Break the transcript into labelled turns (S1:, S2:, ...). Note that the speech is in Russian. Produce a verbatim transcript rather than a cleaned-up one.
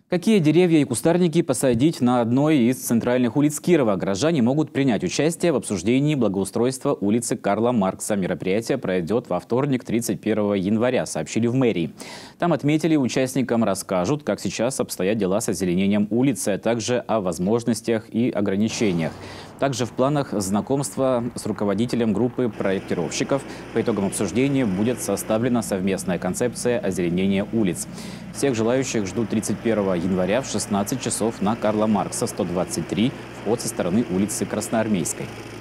S1: Какие деревья и кустарники посадить на одной из центральных улиц Кирова? Горожане могут принять участие в обсуждении благоустройства улицы Карла Маркса. Мероприятие пройдет во вторник, тридцать первого января, сообщили в мэрии. Там отметили, участникам расскажут, как сейчас обстоят дела с озеленением улицы, а также о возможностях и ограничениях. Также в планах знакомства с руководителем группы проектировщиков. По итогам обсуждения будет составлена совместная концепция озеленения улиц. Всех желающих ждут тридцать первого января в шестнадцать часов на Карла Маркса, сто двадцать три, вход со стороны улицы Красноармейской.